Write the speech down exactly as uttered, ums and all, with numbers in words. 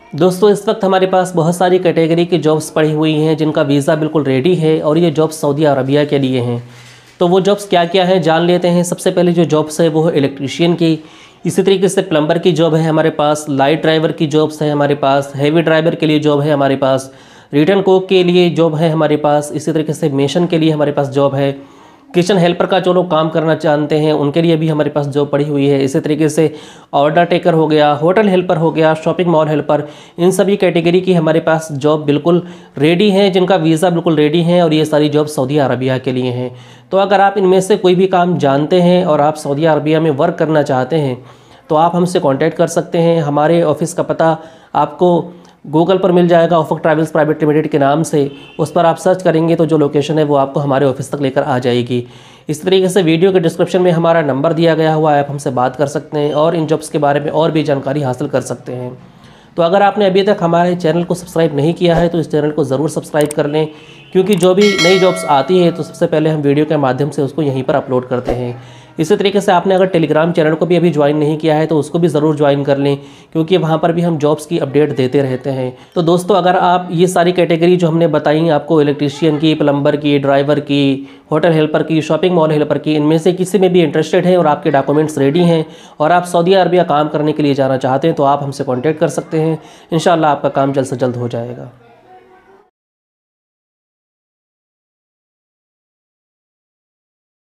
दोस्तों इस वक्त हमारे पास बहुत सारी कैटेगरी की जॉब्स पड़ी हुई हैं जिनका वीज़ा बिल्कुल रेडी है और ये जॉब्स सऊदी अरबिया के लिए हैं। तो वो जॉब्स क्या क्या हैं जान लेते हैं। सबसे पहले जो जॉब्स है वो है इलेक्ट्रीशियन की, इसी तरीके से प्लम्बर की जॉब है हमारे पास, लाइट ड्राइवर की जॉब्स है हमारे पास, हैवी ड्राइवर के लिए जॉब है हमारे पास, रिटर्न कुक के लिए जॉब है हमारे पास, इसी तरीके से मेसन के लिए हमारे पास जॉब है, किचन हेल्पर का जो लोग काम करना चाहते हैं उनके लिए भी हमारे पास जॉब पड़ी हुई है। इसी तरीके से ऑर्डर टेकर हो गया, होटल हेल्पर हो गया, शॉपिंग मॉल हेल्पर, इन सभी कैटेगरी की हमारे पास जॉब बिल्कुल रेडी है, जिनका वीज़ा बिल्कुल रेडी है और ये सारी जॉब सऊदी अरबिया के लिए हैं। तो अगर आप इनमें से कोई भी काम जानते हैं और आप सऊदी अरबिया में वर्क करना चाहते हैं तो आप हमसे कॉन्टैक्ट कर सकते हैं। हमारे ऑफिस का पता आपको गूगल पर मिल जाएगा, उफक ट्रैवल्स प्राइवेट लिमिटेड के नाम से। उस पर आप सर्च करेंगे तो जो लोकेशन है वो आपको हमारे ऑफिस तक लेकर आ जाएगी। इस तरीके से वीडियो के डिस्क्रिप्शन में हमारा नंबर दिया गया हुआ है, आप हमसे बात कर सकते हैं और इन जॉब्स के बारे में और भी जानकारी हासिल कर सकते हैं। तो अगर आपने अभी तक हमारे चैनल को सब्सक्राइब नहीं किया है तो इस चैनल को ज़रूर सब्सक्राइब कर लें, क्योंकि जो भी नई जॉब्स आती है तो सबसे पहले हम वीडियो के माध्यम से उसको यहीं पर अपलोड करते हैं। इसी तरीके से आपने अगर टेलीग्राम चैनल को भी अभी ज्वाइन नहीं किया है तो उसको भी ज़रूर ज्वाइन कर लें, क्योंकि वहाँ पर भी हम जॉब्स की अपडेट देते रहते हैं। तो दोस्तों अगर आप ये सारी कैटेगरी जो हमने बताई आपको, इलेक्ट्रीशियन की, प्लम्बर की, ड्राइवर की, होटल हेल्पर की, शॉपिंग मॉल हेल्पर की, इनमें से किसी में भी इंटरेस्टेड हैं और आपके डॉक्यूमेंट्स रेडी हैं और आप सऊदी अरबिया काम करने के लिए जाना चाहते हैं तो आप हमसे कॉन्टैक्ट कर सकते हैं। इंशाअल्लाह आपका काम जल्द से जल्द हो जाएगा।